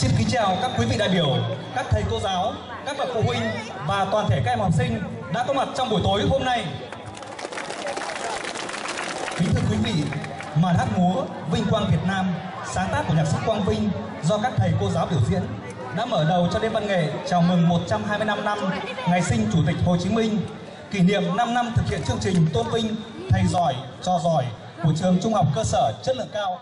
Xin kính chào các quý vị đại biểu, các thầy cô giáo, các bậc phụ huynh và toàn thể các em học sinh đã có mặt trong buổi tối hôm nay. Kính thưa quý vị, màn hát múa Vinh Quang Việt Nam, sáng tác của nhạc sĩ Quang Vinh do các thầy cô giáo biểu diễn đã mở đầu cho đêm văn nghệ chào mừng 125 năm ngày sinh Chủ tịch Hồ Chí Minh, kỷ niệm 5 năm thực hiện chương trình tôn vinh thầy giỏi, trò giỏi của trường Trung học cơ sở chất lượng cao.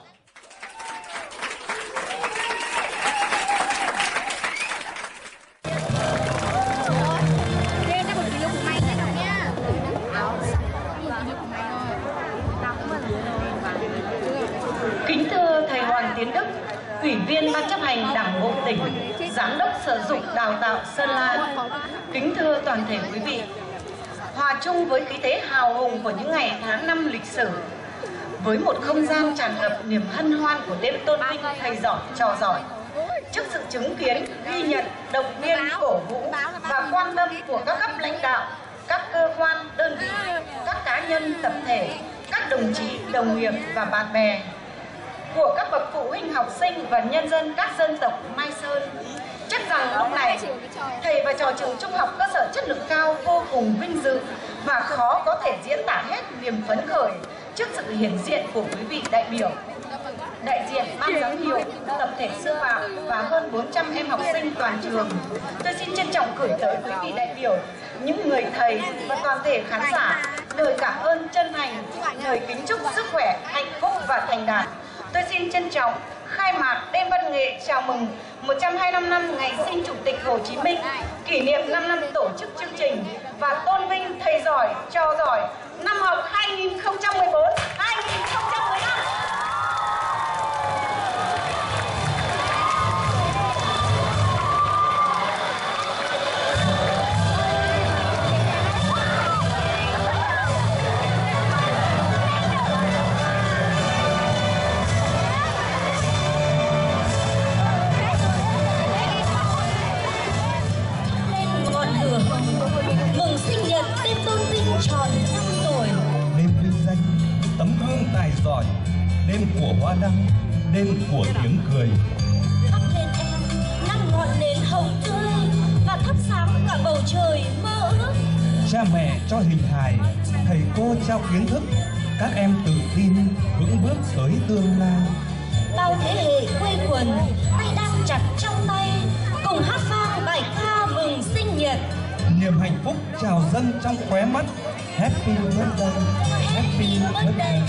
Kính thưa thầy Hoàng Tiến Đức, Ủy viên Ban chấp hành Đảng bộ tỉnh, Giám đốc Sở Dục Đào tạo Sơn La. Kính thưa toàn thể quý vị, hòa chung với khí thế hào hùng của những ngày tháng năm lịch sử, với một không gian tràn ngập niềm hân hoan của đêm tôn vinh thầy giỏi, trò giỏi, trước sự chứng kiến, ghi nhận, động viên, cổ vũ và quan tâm của các cấp lãnh đạo, các cơ quan, đơn vị, các cá nhân, tập thể, các đồng chí, đồng nghiệp và bạn bè, của các bậc phụ huynh, học sinh và nhân dân các dân tộc Mai Sơn. Chắc rằng lúc này, thầy và trò trường Trung học cơ sở chất lượng cao vô cùng vinh dự và khó có thể diễn tả hết niềm phấn khởi trước sự hiện diện của quý vị đại biểu, đại diện ban giám hiệu, tập thể sư phạm và hơn 400 em học sinh toàn trường. Tôi xin trân trọng gửi tới quý vị đại biểu, những người thầy và toàn thể khán giả lời cảm ơn chân thành, lời kính chúc sức khỏe, hạnh phúc và thành đạt. Tôi xin trân trọng khai mạc đêm văn nghệ chào mừng 125 năm ngày sinh Chủ tịch Hồ Chí Minh, kỷ niệm 5 năm tổ chức chương trình và tôn vinh thầy giỏi, trò giỏi năm học 2014-2015. Mừng sinh nhật đêm tôn vinh tròn 5 tuổi. Đêm vinh danh tấm gương tài giỏi, đêm của hoa đăng, đêm của tiếng cười. Thắp lên em 5 ngọn nến hồng tươi và thắp sáng cả bầu trời mơ ước. Cha mẹ cho hình hài, thầy cô trao kiến thức, các em tự tin vững bước tới tương lai. Bao thế hệ quây quần, tay đang chặt trong tay, cùng hát vang bài ca mừng sinh nhật. Niềm hạnh phúc trào dâng trong khóe mắt. Happy birthday, happy birthday.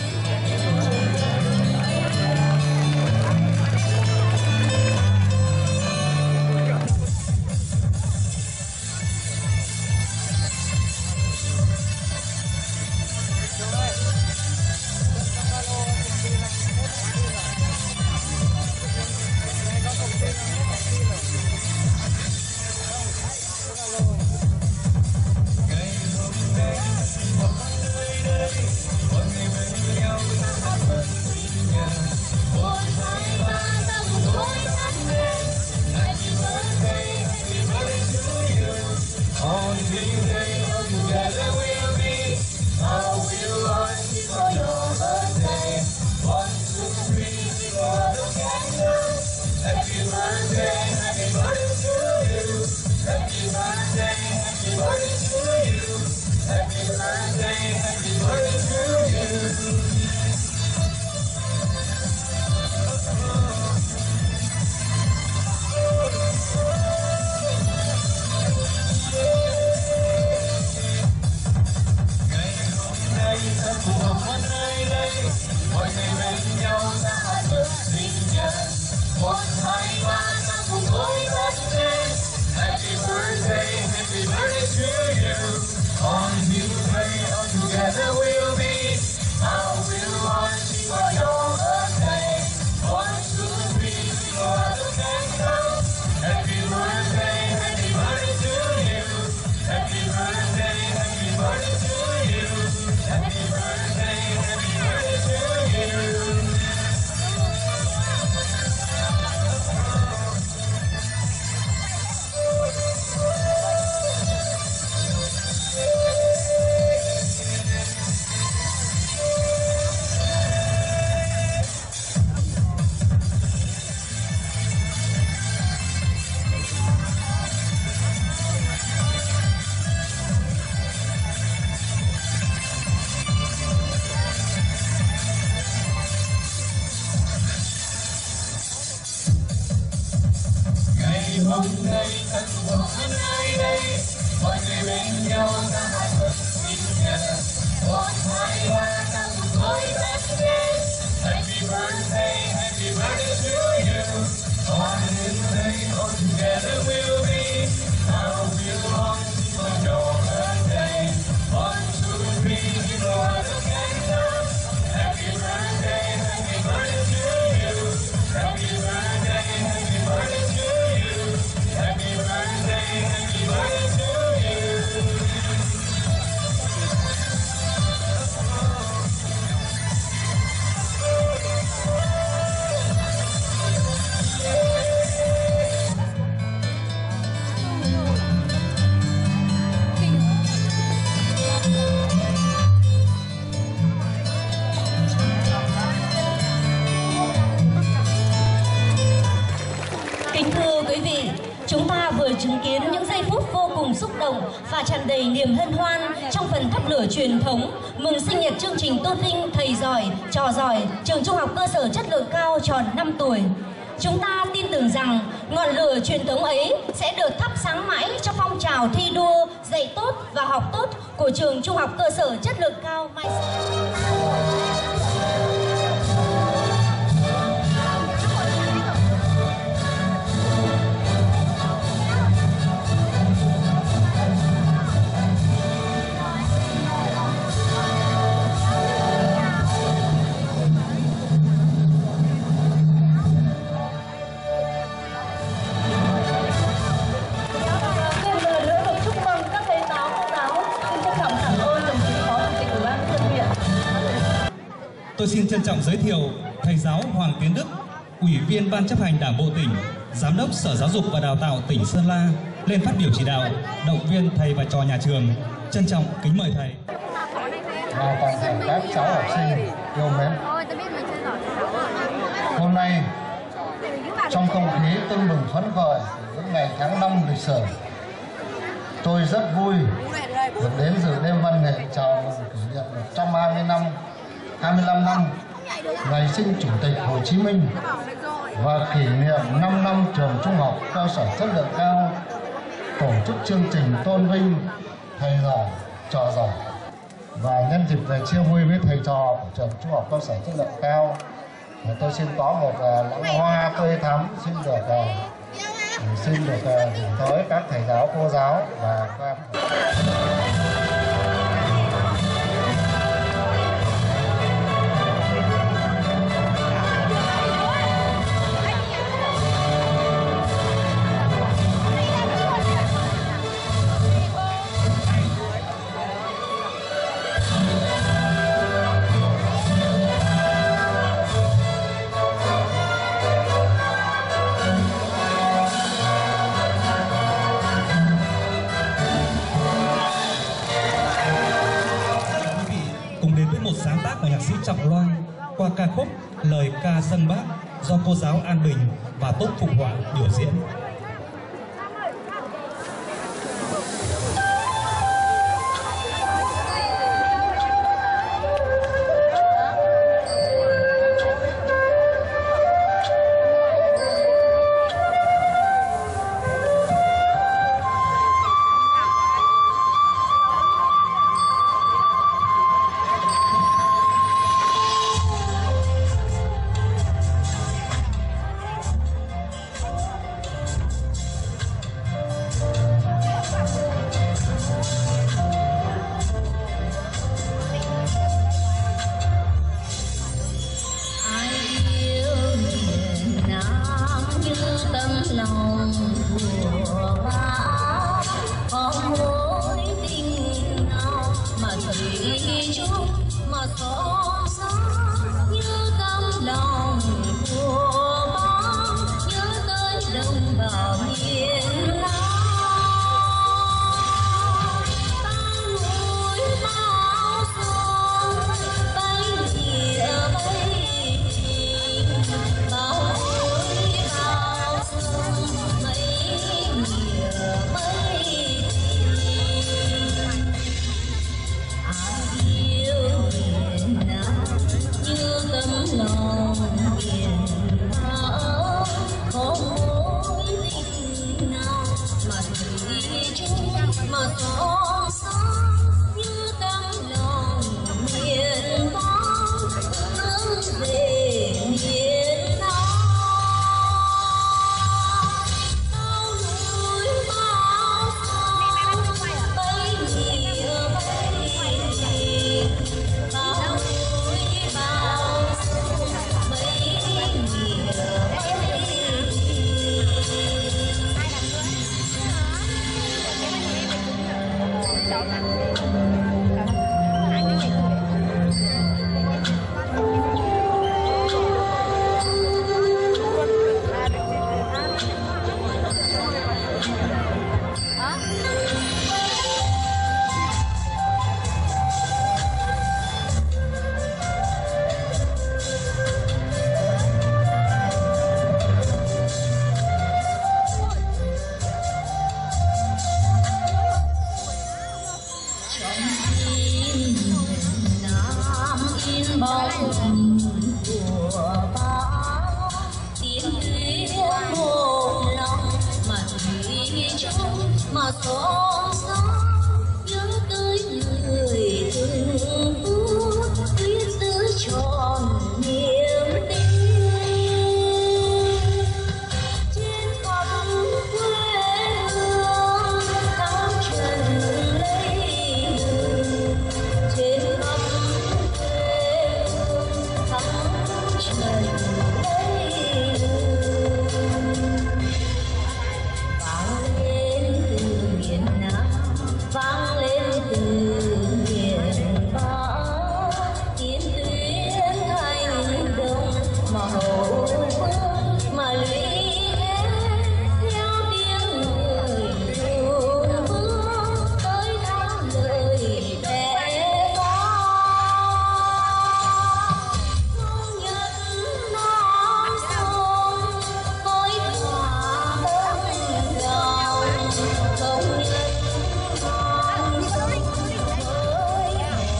mừng ngày thật buồn nơi đây, mọi người bên nhau ta hát thật sinh nhật. 1, 2, 3 năm tôi birthday, happy birthday to you. On this day, all together we'll be. How we'll long for your birthday. 1, 2, 3, you know I don't get enough. Happy birthday to you. Happy birthday to you. Happy birthday to you. Kính thưa quý vị, chúng ta vừa chứng kiến những giây phút vô cùng xúc động và tràn đầy niềm hân hoan trong phần thắp lửa truyền thống mừng sinh nhật chương trình tôn vinh thầy giỏi, trò giỏi trường trung học cơ sở chất lượng cao tròn 5 tuổi. Chúng ta tin tưởng rằng ngọn lửa truyền thống ấy sẽ được thắp sáng mãi cho phong trào thi đua dạy tốt và học tốt của trường trung học cơ sở chất lượng cao Mai Sơn. Tôi xin trân trọng giới thiệu thầy giáo Hoàng Tiến Đức, Ủy viên Ban chấp hành Đảng bộ tỉnh, Giám đốc Sở Giáo dục và Đào tạo tỉnh Sơn La lên phát biểu chỉ đạo, động viên thầy và trò nhà trường. Trân trọng kính mời thầy. Và toàn thể các cháu học sinh yêu mến. Hôm nay trong không khí tưng bừng phấn khởi những ngày tháng 5 lịch sử, tôi rất vui được đến dự đêm văn nghệ chào mừng kỷ niệm 25 năm ngày sinh Chủ tịch Hồ Chí Minh và kỷ niệm 5 năm trường trung học cơ sở chất lượng cao, tổ chức chương trình tôn vinh thầy giỏi, trò giỏi. Và nhân dịp về chia vui với thầy trò của trường trung học cơ sở chất lượng cao, tôi xin có một lãng hoa tươi thắm xin được gửi tới các thầy giáo, cô giáo và các Trọng Loan qua ca khúc Lời ca dân Bác do cô giáo An Bình và Tốt Phục Họa biểu diễn. phong trần của bão tiếng tuyết một lòng mà thủy chung mà xót xa nhớ tới người từng phút tuyết giữ tròn niềm tin trên khắp quê hương thắm trần lấy đường trên khắp quê hương thắm trần lấy đường vang lên từ miền Nam vang lên từ miền Bắc tiếng tuyết thành đồng mà hậu phương mà lũy theo tiếng người buồn vương tới tháng lời mẹ con không nhận non sông với hòa tâm lòng không nhận non sông với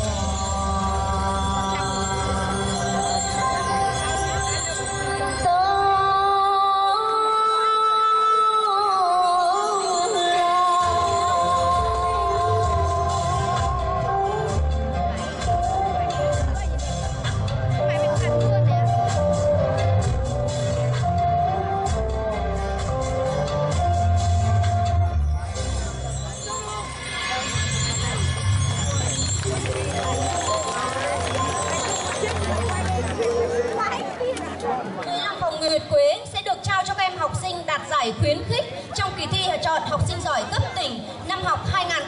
Phòng Nguyệt Quế sẽ được trao cho các em học sinh đạt giải khuyến khích trong kỳ thi chọn học sinh giỏi cấp tỉnh năm học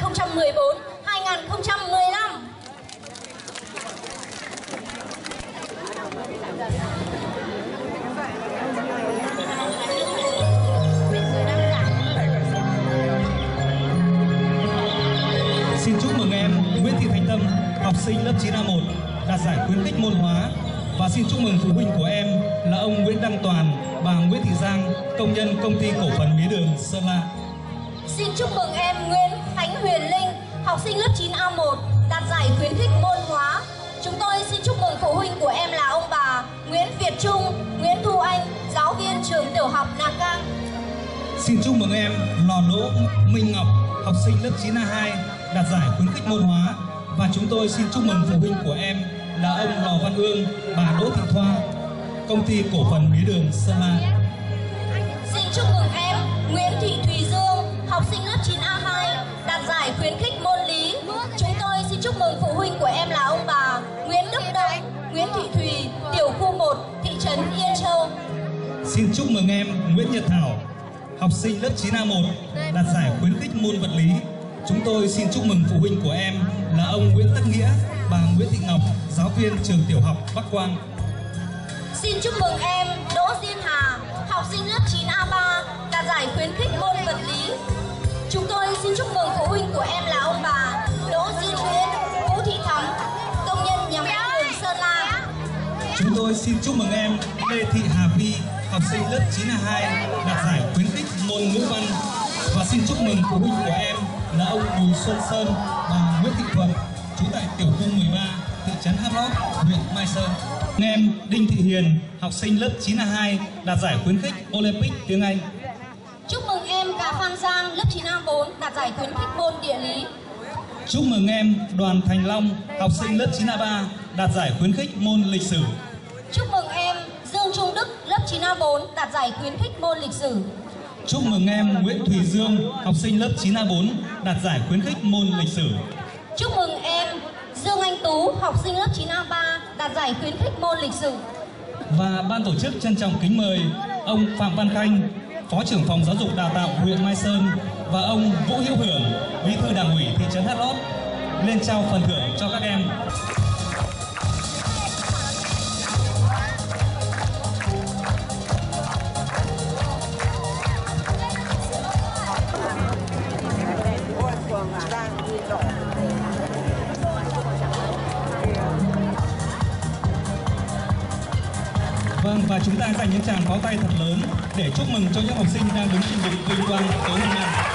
2014-2015. Xin chúc mừng em Nguyễn Thị Thành Tâm, học sinh lớp 9A1 đạt giải khuyến khích môn hóa. Và xin chúc mừng phụ huynh của em là ông Nguyễn Đăng Toàn, bà Nguyễn Thị Giang, công nhân công ty cổ phần mía đường Sơn La. Xin chúc mừng em Nguyễn Khánh Huyền Linh, học sinh lớp 9A1 đạt giải khuyến khích môn hóa. Chúng tôi xin chúc mừng phụ huynh của em là ông bà Nguyễn Việt Trung, Nguyễn Thu Anh, giáo viên trường tiểu học Na Cang. Xin chúc mừng em Lò Đỗ Minh Ngọc, học sinh lớp 9A2 đạt giải khuyến khích môn hóa. Và chúng tôi xin chúc mừng phụ huynh của em là ông Lò Văn Ương, bà Đỗ Thị Thoa, công ty cổ phần mía đường Sơn La. Xin chúc mừng em Nguyễn Thị Thùy Dương, học sinh lớp 9A2 đạt giải khuyến khích môn lý. Chúng tôi xin chúc mừng phụ huynh của em là ông bà Nguyễn Đức Đông, Nguyễn Thị Thùy, tiểu khu 1, thị trấn Yên Châu. Xin chúc mừng em Nguyễn Nhật Thảo, học sinh lớp 9A1 đạt giải khuyến khích môn vật lý. Chúng tôi xin chúc mừng phụ huynh của em là ông Nguyễn Tất Nghĩa, bà Nguyễn Thị Ngọc, giáo viên trường tiểu học Bắc Quang. Xin chúc mừng em Đỗ Diên Hà, học sinh lớp 9A3 đạt giải khuyến khích môn vật lý. Chúng tôi xin chúc mừng phụ huynh của em là ông bà Đỗ Diên Nguyễn, Vũ Thị Thắm, công nhân nhà máy đường Sơn La. Chúng tôi xin chúc mừng em Lê Thị Hà Phi, học sinh lớp 9A2 đạt giải khuyến khích môn ngữ văn. Và xin chúc mừng phụ huynh của em là ông Bùi Xuân Sơn, bà Nguyễn Thị Thuận, trú tại tiểu khu 13, thị trấn Hát Lót, huyện Mai Sơn. Em Đinh Thị Hiền, học sinh lớp 9A2 đạt giải khuyến khích Olympic tiếng Anh. Chúc mừng em Cà Phan Giang, lớp 9A4 đạt giải khuyến khích môn địa lý. Chúc mừng em Đoàn Thành Long, học sinh lớp 9A3 đạt giải khuyến khích môn lịch sử. Chúc mừng em Dương Trung Đức, lớp 9A4 đạt giải khuyến khích môn lịch sử. Chúc mừng em Nguyễn Thùy Dương, học sinh lớp 9A4 đạt giải khuyến khích môn lịch sử. Chúc mừng em Dương Anh Tú, học sinh lớp 9A3 đạt giải khuyến khích môn lịch sử. Và ban tổ chức trân trọng kính mời ông Phạm Văn Khanh, Phó trưởng phòng giáo dục đào tạo huyện Mai Sơn và ông Vũ Hữu Hưởng, Bí thư Đảng ủy thị trấn Hát Lót lên trao phần thưởng cho các em. Vâng, và chúng ta dành những tràng pháo tay thật lớn để chúc mừng cho những học sinh đang đứng trên bục vinh quang tối hôm nay.